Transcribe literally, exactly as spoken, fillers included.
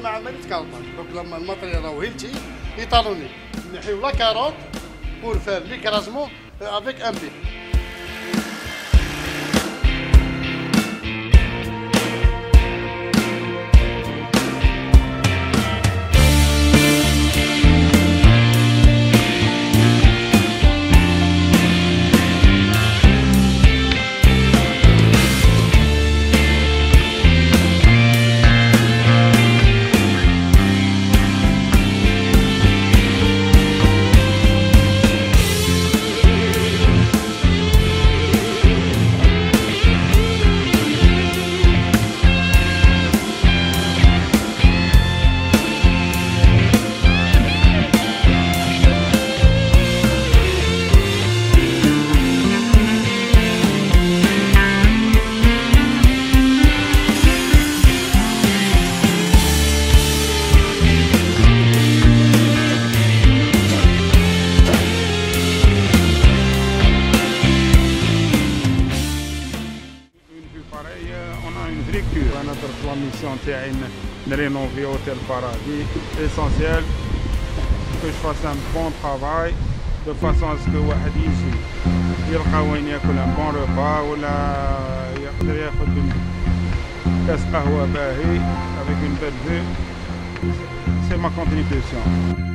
ما عملت كارطاج. دونك لما الماتريال راهو هيلتي يطالوني نحيو لا كاروت بور فار لي كرازمون افيك ان بي. On a une vraie cure. Notre mission c'est de rénover Hôtel Paradis. L'essentiel, que je fasse un bon travail de façon à ce que واحد يجي يلقى وين ياكل un bon repas ولا يقدر ياخذ كاس قهوة باهي avec une belle vue. C'est ma contribution.